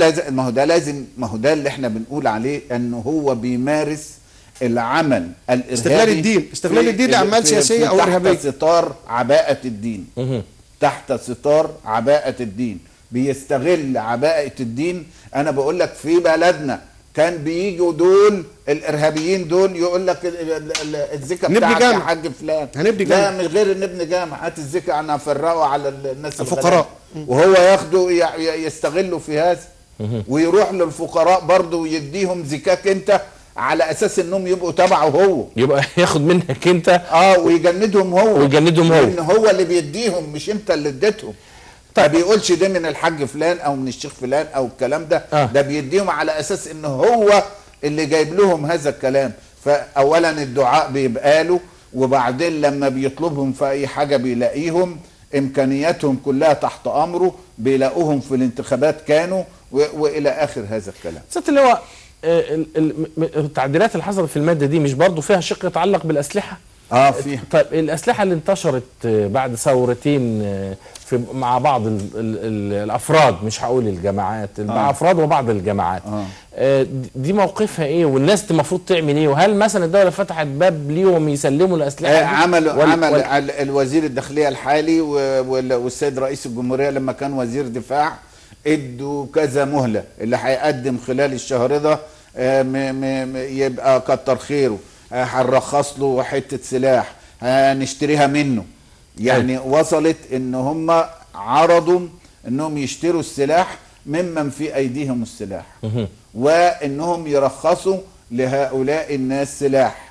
هو ده اللي احنا بنقول عليه انه هو بيمارس العمل الارهابي، استغلال الدين لاعمال سياسيه او ارهابيه تحت ستار عباءة الدين. تحت ستار عباءة الدين بيستغل عباءة الدين. انا بقول لك في بلدنا كان بييجوا دول الارهابيين دول يقول لك الزكاه بتاعك يا حاج فلان، هنبني جامع. لا، من غير نبني جامع، هات الزكاه انا افرقه على الناس الفقراء، وهو ياخده يستغلوا في هذا ويروح للفقراء برضه ويديهم زكاك انت على اساس انهم يبقوا تبعه هو، يبقى ياخد منك انت ويجندهم هو لان هو اللي بيديهم مش انت اللي اديتهم. ما بيقولش ده من الحاج فلان او من الشيخ فلان او الكلام ده. ده بيديهم على اساس ان هو اللي جايب لهم هذا الكلام. فاولا الدعاء بيبقى له، وبعدين لما بيطلبهم في اي حاجه بيلاقيهم، امكانياتهم كلها تحت امره، بيلاقوهم في الانتخابات كانوا والى اخر هذا الكلام. سيادة اللواء، التعديلات اللي حصلت في الماده دي مش برضه فيها شق يتعلق بالاسلحه؟ فيها. طيب الاسلحه اللي انتشرت بعد ثورتين مع بعض الافراد، مش هقول الجماعات، مع افراد وبعض الجماعات، دي موقفها ايه؟ والناس المفروض تعمل ايه؟ وهل مثلا الدوله فتحت باب ليهم يسلموا الاسلحه؟ عمل الوزير الداخليه الحالي والسيد رئيس الجمهوريه لما كان وزير دفاع ادوا كذا مهله اللي هيقدم خلال الشهر ده يبقى كتر خيره، هنرخص له حته سلاح، هنشتريها منه. يعني وصلت ان هم عرضوا انهم يشتروا السلاح ممن في ايديهم السلاح، وانهم يرخصوا لهؤلاء الناس سلاح.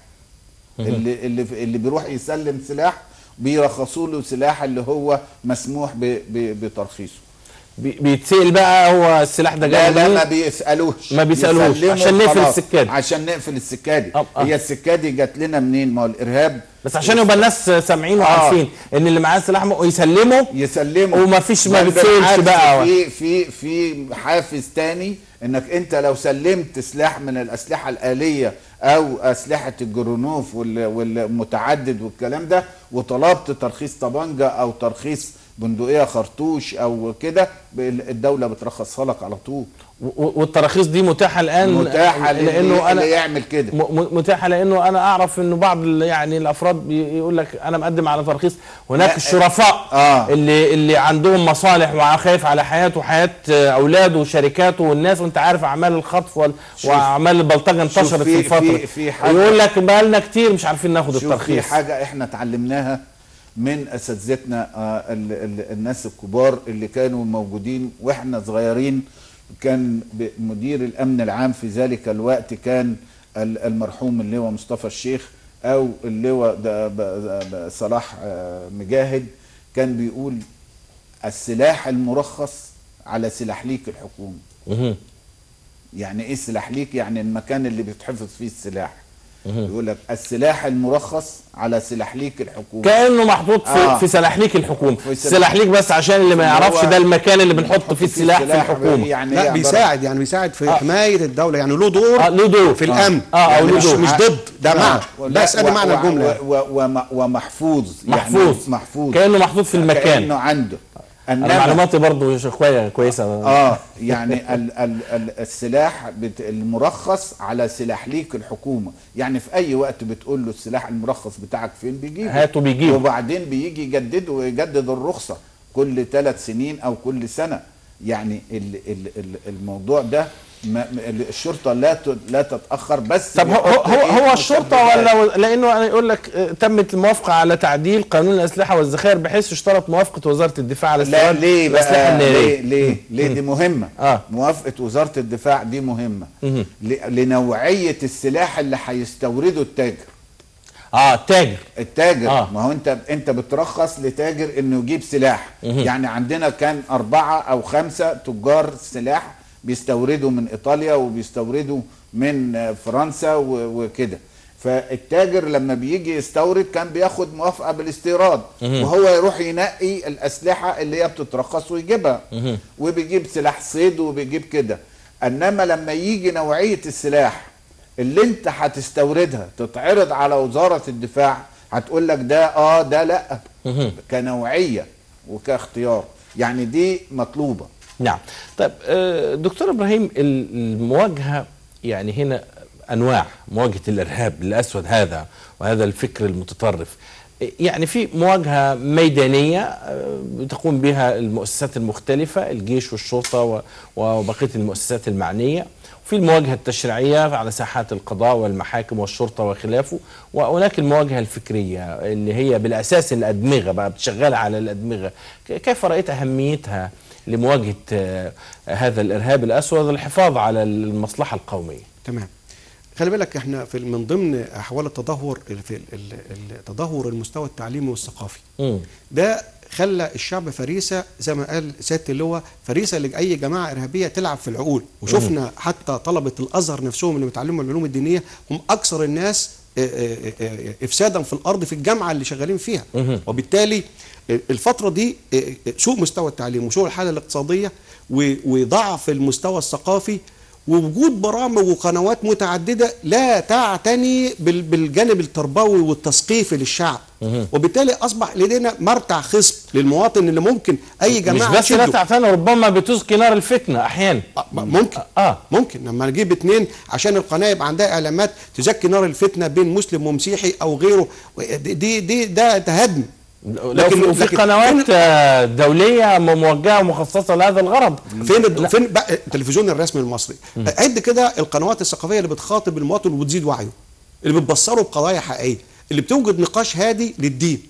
اللي بيروح يسلم سلاح بيرخصوا له سلاح اللي هو مسموح بترخيصه. بيتسأل بقى هو السلاح ده جاي لا ما بيسألوش عشان نقفل السكة دي. عشان نقفل السكة دي. هي السكة دي جات لنا منين؟ ما هو الإرهاب. بس عشان يبقى الناس سامعين وعارفين ان اللي معاه سلاح يسلموا ومفيش ما بيتسألش بقى. في حافز تاني، انك انت لو سلمت سلاح من الأسلحة الآلية او أسلحة الجرونوف والمتعدد والكلام ده، وطلبت ترخيص طبنجة او ترخيص بندقية خرطوش او كده، الدولة بترخصها لك على طول. والتراخيص دي متاحة الآن؟ متاحة لانه اللي يعمل كده. متاحة لانه انا اعرف انه بعض يعني الافراد يقول لك انا مقدم على ترخيص، هناك الشرفاء اللي عندهم مصالح وخايف على حياته وحياة اولاده وشركاته والناس، وانت عارف اعمال الخطف واعمال البلطجة انتشرت في الفترة. يقول لك بقى لنا كتير مش عارفين ناخد الترخيص. في حاجة احنا اتعلمناها من اساتذتنا الناس الكبار اللي كانوا موجودين واحنا صغيرين. كان مدير الامن العام في ذلك الوقت كان المرحوم اللواء مصطفى الشيخ، او اللواء صلاح مجاهد. كان بيقول السلاح المرخص على سلاحليك الحكومة. يعني ايه سلاحليك؟ يعني المكان اللي بيتحفظ فيه السلاح. يقول لك السلاح المرخص على سلاحليك الحكومه، كانه محطوط في سلاحليك الحكومه. سلاحليك بس عشان اللي ما يعرفش ده المكان اللي بنحط فيه السلاح في الحكومه. يعني لا بيساعد في حمايه الدوله، يعني له دور في الامن. يعني مش ضد ده، مع بس ادي معنى الجمله. ومحفوظ محفوظ كانه محطوط في المكان، كانه عنده. معلوماتي برضو كويسه. يعني السلاح المرخص على سلاحليك الحكومه، يعني في اي وقت بتقول له السلاح المرخص بتاعك فين بيجيبه، هاته بيجيبه، وبعدين بيجي يجدد الرخصه كل 3 سنين او كل سنه. يعني الموضوع ده الشرطه لا تتاخر. بس طب هو الشرطه ولا لانه انا يقول لك تمت الموافقه على تعديل قانون الاسلحه والذخائر بحيث اشترط موافقه وزاره الدفاع على لا ليه بقى؟ ليه دي مهمه. موافقه وزاره الدفاع دي مهمه لنوعيه السلاح اللي هيستورده التاجر. التاجر ما هو انت بترخص لتاجر انه يجيب سلاح. يعني عندنا كان 4 أو 5 تجار سلاح بيستوردوا من ايطاليا وبيستوردوا من فرنسا وكده. فالتاجر لما بيجي يستورد كان بياخد موافقه بالاستيراد، وهو يروح ينقي الاسلحه اللي هي بتترخص ويجيبها، وبيجيب سلاح صيد وبيجيب كده. انما لما يجي نوعيه السلاح اللي انت هتستوردها تتعرض على وزاره الدفاع، هتقول لك ده لا، كنوعيه وكاختيار. يعني دي مطلوبه. نعم. طيب دكتور ابراهيم، المواجهه يعني هنا انواع مواجهه الارهاب الاسود هذا وهذا الفكر المتطرف. يعني في مواجهه ميدانيه تقوم بها المؤسسات المختلفه، الجيش والشرطه وبقيه المؤسسات المعنيه، وفي المواجهه التشريعيه على ساحات القضاء والمحاكم والشرطه وخلافه، وهناك المواجهه الفكريه اللي هي بالاساس الادمغه بقى بتشغل على الادمغه. كيف رايت اهميتها لمواجهه هذا الارهاب الاسود والحفاظ على المصلحه القوميه؟ تمام. خلي بالك احنا من ضمن احوال التدهور في تدهور المستوى التعليمي والثقافي. ده خلى الشعب فريسه، زي ما قال سياده اللواء، فريسه لاي جماعه ارهابيه تلعب في العقول. وشفنا حتى طلبه الازهر نفسهم اللي بيتعلموا العلوم الدينيه هم اكثر الناس افسادا في الارض في الجامعه اللي شغالين فيها. وبالتالي الفتره دي سوء مستوى التعليم وسوء الحاله الاقتصاديه وضعف المستوى الثقافي ووجود برامج وقنوات متعدده لا تعتني بالجانب التربوي والتثقيفي للشعب. وبالتالي اصبح لدينا مرتع خصب للمواطن اللي ممكن اي جماعه مش بس لا تعتني، ربما بتزكي نار الفتنه احيانا. ممكن لما نجيب 2 عشان القناه يبقى عندها اعلامات تزكي نار الفتنه بين مسلم ومسيحي او غيره. ده هدم لكن وفي قنوات دوليه موجهه ومخصصه لهذا الغرض. فين بقى التلفزيون الرسمي المصري؟ عد كده القنوات الثقافيه اللي بتخاطب المواطن وبتزيد وعيه، اللي بتبصره بقضايا حقيقيه، اللي بتوجد نقاش هادي للدين.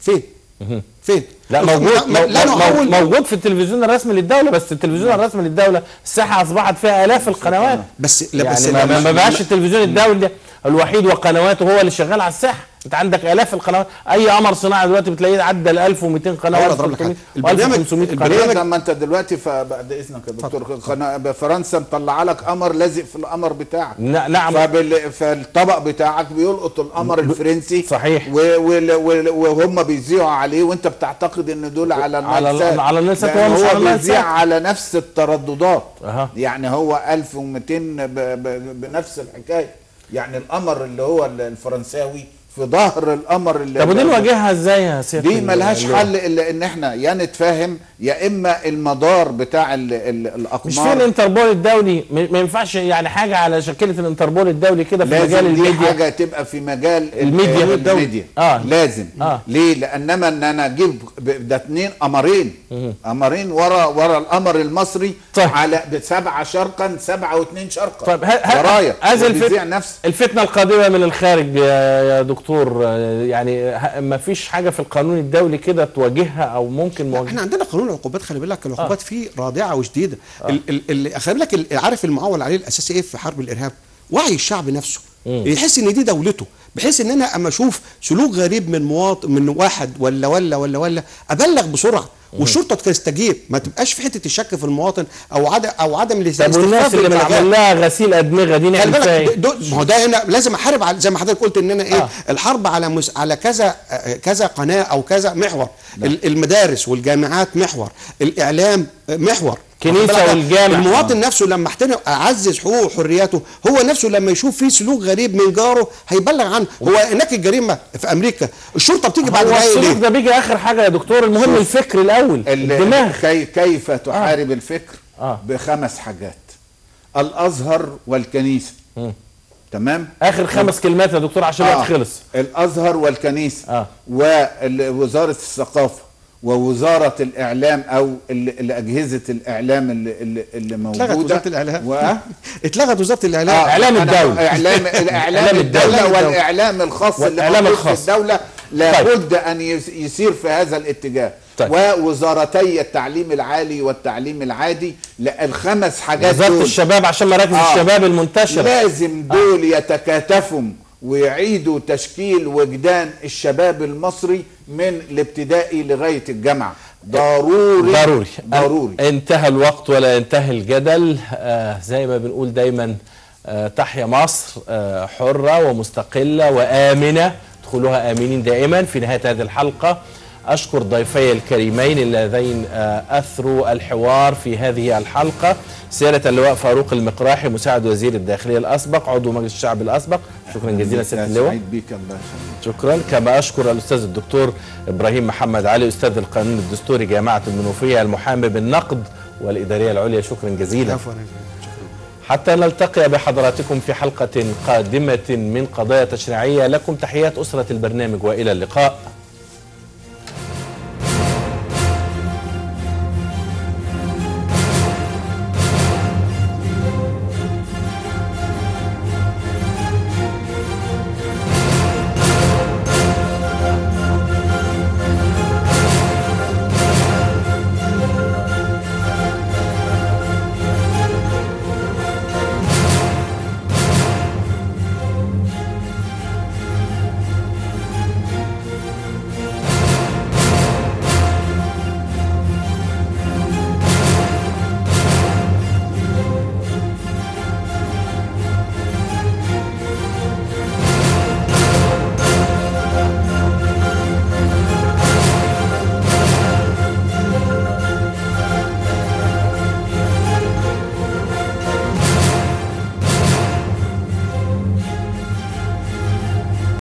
فين؟ لا موجود في التلفزيون الرسمي للدوله، بس التلفزيون الرسمي للدوله الساحه اصبحت فيها الاف القنوات. بس يعني ما بقاش التلفزيون الدولي الوحيد وقنواته هو اللي شغال على الساحه. انت عندك الاف القنوات، اي قمر صناعي دلوقتي بتلاقيه عدى ال 1200 قناه البرنامج لما انت دلوقتي بعد اذنك يا دكتور، فرنسا مطلعه لك قمر لازق في القمر بتاعك. نعم. فالطبق بتاعك بيلقط القمر الفرنسي. صحيح. وهم بيذيعوا عليه وانت بتعتقد ان دول على الناس هو بيذيع على نفس الترددات. يعني هو 1200 بنفس الحكايه. يعني القمر اللي هو الفرنساوي في ظهر القمر اللي طب ودي نواجهها ازاي يا سيدي؟ دي ملهاش حل الا ان احنا يا نتفاهم، يا اما المدار بتاع الاقمار. مش في الانتربول الدولي ما ينفعش يعني حاجه على شكله الانتربول الدولي كده في مجال الميديا؟ دي حاجه تبقى في مجال الميديا. لازم. ليه؟ لانما ان انا اجيب ده 2 قمرين ورا القمر المصري. طيب. على 7 شرقا 7 و2 شرقا. طيب هذه الفتنه القادمه من الخارج يا دكتور، يعني ما فيش حاجه في القانون الدولي كده تواجهها او ممكن مواجهه؟ احنا عندنا قانون العقوبات، خلي بالك العقوبات فيه رادعه وشديده. خلي بالك عارف المعول عليه الاساسي ايه في حرب الارهاب؟ وعي الشعب نفسه، يحس ان دي دولته، بحيث ان انا اما اشوف سلوك غريب من مواطن، من واحد ولا ابلغ بسرعه والشرطه تستجيب، ما تبقاش في حته الشك في المواطن او عدم الاستخفاف. طب والناس اللي معمول لها غسيل ادمغه دي نعمل فيها ايه؟ ما هو ده هنا لازم احارب زي ما حضرتك قلت ان انا الحرب على كذا قناه او كذا محور. المدارس والجامعات محور، الاعلام محور، كنيسه والجامع. المواطن نفسه لما اعزز حقوقه وحرياته، هو نفسه لما يشوف فيه سلوك غريب من جاره هيبلغ عنه. هو هناك الجريمه في امريكا الشرطه بتيجي بعد دقايق. السلوك ده بيجي اخر حاجه يا دكتور، المهم الفكر الاول، الدماغ. كيف تحارب الفكر؟ ب5 حاجات: الازهر والكنيسه. تمام؟ اخر 5 كلمات يا دكتور عشان الوقت خلص. الازهر والكنيسه ووزاره الثقافه ووزارة الإعلام أو أجهزة الإعلام اللي موجودة. اتلغت وزارة الإعلام. اتلغت وزارة الإعلام. إعلام الدولة. إعلام الدولة والإعلام الخاص اللي موجود في الدولة لابد أن يسير في هذا الاتجاه. طيب. ووزارتي التعليم العالي والتعليم العادي. ال5 حاجات وزارة الشباب عشان مراكز الشباب المنتشرة لازم دول يتكاتفوا ويعيدوا تشكيل وجدان الشباب المصري من الابتدائي لغاية الجامعة. ضروري. انتهى الوقت ولا ينتهي الجدل. زي ما بنقول دايما تحيا مصر حرة ومستقلة وآمنة، ادخلوها آمنين دائما. في نهاية هذه الحلقة أشكر ضيفي الكريمين اللذين أثروا الحوار في هذه الحلقة، سيادة اللواء فاروق المقراحي مساعد وزير الداخلية الأسبق عضو مجلس الشعب الأسبق، شكرا جزيلا سيادة اللواء. سعيد بيك الله يخليك. شكرا. كما أشكر الأستاذ الدكتور إبراهيم محمد علي أستاذ القانون الدستوري جامعة المنوفية المحامي بالنقد والإدارية العليا، شكرا جزيلا. حتى نلتقي بحضراتكم في حلقة قادمة من قضايا تشريعية، لكم تحيات أسرة البرنامج وإلى اللقاء.